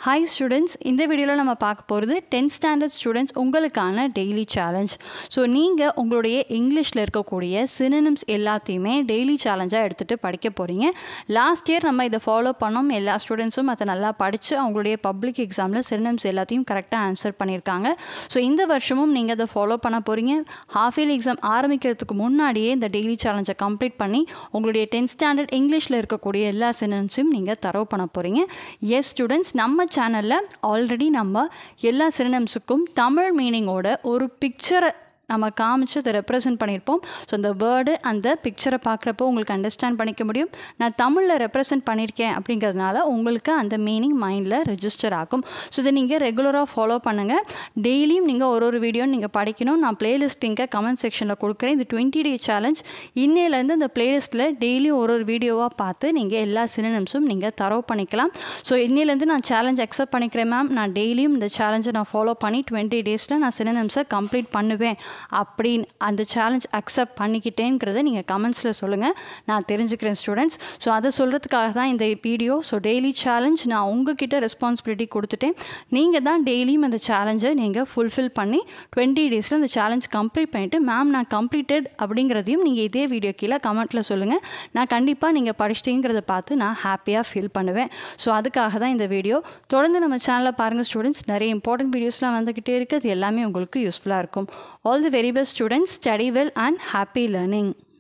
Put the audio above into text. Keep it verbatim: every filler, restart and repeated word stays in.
Hi students, இந்த வீடியோல நம்ம பார்க்க போறது tenth standard students உங்களுக்கான daily challenge. So நீங்க உங்களுடைய இங்கிலீஷ்ல இருக்கக்கூடிய synonyms எல்லாத்தையுமே daily challenge-ஆ எடுத்துட்டு படிக்க போறீங்க. Last year நம்ம இத ஃபாலோ பண்ணோம். எல்லா ஸ்டூடண்ட்ஸும் அத நல்லா படிச்சு அவங்களுடைய பப்ளிக் எக்ஸாம்ல synonyms எல்லாத்தையும் கரெக்ட்டா ஆன்சர் பண்ணிருக்காங்க. So இந்த வருஷமும் நீங்க அத ஃபாலோ பண்ண போறீங்க. Half yearly exam ஆரம்பிக்கிறதுக்கு முன்னாடியே இந்த daily challenge-ஐ கம்ப்ளீட் பண்ணி உங்களுடைய tenth standard இங்கிலீஷ்ல இருக்கக்கூடிய எல்லா synonyms-ஐயும் நீங்க தரவு பண்ண போறீங்க. Yes students, நம்ம சேனல்ல ஆல்ரெடி நம்ம எல்லா synonyms-க்கும் தமிழ் மீனிங்கோட ஒரு பிக்சரை நம்ம காமிச்சு அதை ரெப்ரசன்ட் பண்ணியிருப்போம். ஸோ அந்த வேர்டு அந்த பிக்சரை பார்க்குறப்போ உங்களுக்கு அண்டர்ஸ்டாண்ட் பண்ணிக்க முடியும். நான் தமிழில் ரெப்ரசன்ட் பண்ணியிருக்கேன் அப்படிங்கிறதுனால உங்களுக்கு அந்த மீனிங் மைண்டில் ரெஜிஸ்டர் ஆகும். ஸோ இதை நீங்கள் ரெகுலராக ஃபாலோ பண்ணுங்கள். டெய்லியும் நீங்கள் ஒரு ஒரு வீடியோ நீங்கள் படிக்கணும். நான் பிளேலிஸ்ட் இங்கே கமெண்ட் செக்ஷனில் கொடுக்குறேன். இந்த டுவெண்ட்டி டே சேலஞ்ச் இன்னையிலேருந்து அந்த பிளேலிஸ்ட்டில் டெய்லியும் ஒரு ஒரு வீடியோவாக பார்த்து நீங்கள் எல்லா சினோனிம்ஸும் நீங்கள் தரவு பண்ணிக்கலாம். ஸோ இன்னையிலேருந்து நான் சேலஞ்ச் அக்செப்ட் பண்ணிக்கிறேன் மேம், நான் டெய்லியும் இந்த சேலஞ்சை நான் ஃபாலோ பண்ணி டுவெண்ட்டி டேஸில் நான் சினோனிம்ஸை கம்ப்ளீட் பண்ணுவேன் அப்படின்னு அந்த சேலஞ்ச் அக்செப்ட் பண்ணிக்கிட்டேங்கிறத நீங்கள் கமெண்ட்ஸில் சொல்லுங்கள், நான் தெரிஞ்சுக்கிறேன் ஸ்டூடெண்ட்ஸ். ஸோ அதை சொல்கிறதுக்காக தான் இந்த வீடியோ. ஸோ டெய்லி சேலஞ்ச் நான் உங்ககிட்ட ரெஸ்பான்சிபிலிட்டி கொடுத்துட்டேன். நீங்கள் தான் டெய்லியும் அந்த சேலஞ்சை நீங்கள் ஃபுல்ஃபில் பண்ணி டுவெண்ட்டி டேஸில் அந்த சேலஞ்ச் கம்ப்ளீட் பண்ணிவிட்டு மேம் நான் கம்ப்ளீட்டட் அப்படிங்கிறதையும் நீங்கள் இதே வீடியோ கீழே கமெண்ட்டில் சொல்லுங்கள். நான் கண்டிப்பாக நீங்கள் படிச்சிட்டேங்கிறத பார்த்து நான் ஹாப்பியாக ஃபீல் பண்ணுவேன். ஸோ அதுக்காக தான் இந்த வீடியோ. தொடர்ந்து நம்ம சேனலில் பாருங்கள் ஸ்டூடெண்ட்ஸ், நிறைய இம்பார்ட்டன்ட் வீடியோஸ்லாம் வந்துக்கிட்டே இருக்குது. அது எல்லாமே உங்களுக்கு யூஸ்ஃபுல்லாக இருக்கும். All the very best students, study well and happy learning.